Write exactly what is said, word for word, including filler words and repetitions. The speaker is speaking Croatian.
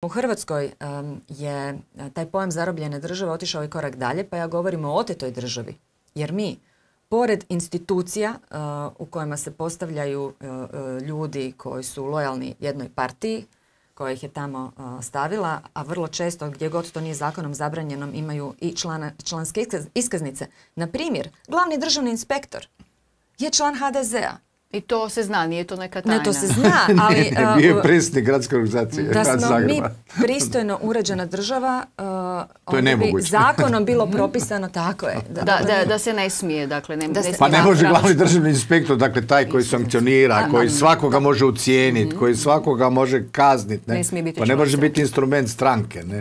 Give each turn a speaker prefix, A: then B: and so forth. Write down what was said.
A: u Hrvatskoj um, je taj pojam zarobljene države otišao i korak dalje, pa ja govorim o otetoj državi. Jer mi, pored institucija uh, u kojima se postavljaju uh, uh, ljudi koji su lojalni jednoj partiji, koja ih je tamo uh, stavila, a vrlo često, gdje god to nije zakonom zabranjeno, imaju i člana, članske iskaz, iskaznice. Na primjer, glavni državni inspektor je član ha de zea.
B: I to se zna, nije to neka tajna.
A: Ne, to se zna, ali...
C: uh, Bio je predsjednik gradske organizacije.
A: Da smo mi pristojno uređena država, uh,
C: to je
A: bi zakonom bilo propisano, tako je.
B: Da, da, da, da se ne smije, dakle, ne,
A: da
B: ne
C: Pa ne može
B: pravo...
C: glavni državni inspektor, dakle, taj koji sankcionira, a, koji svakoga može ucijeniti, mm-hmm. koji svakoga može kazniti. Ne?
B: Ne smije biti
C: pa ne može
B: član.
C: biti instrument stranke. Ne?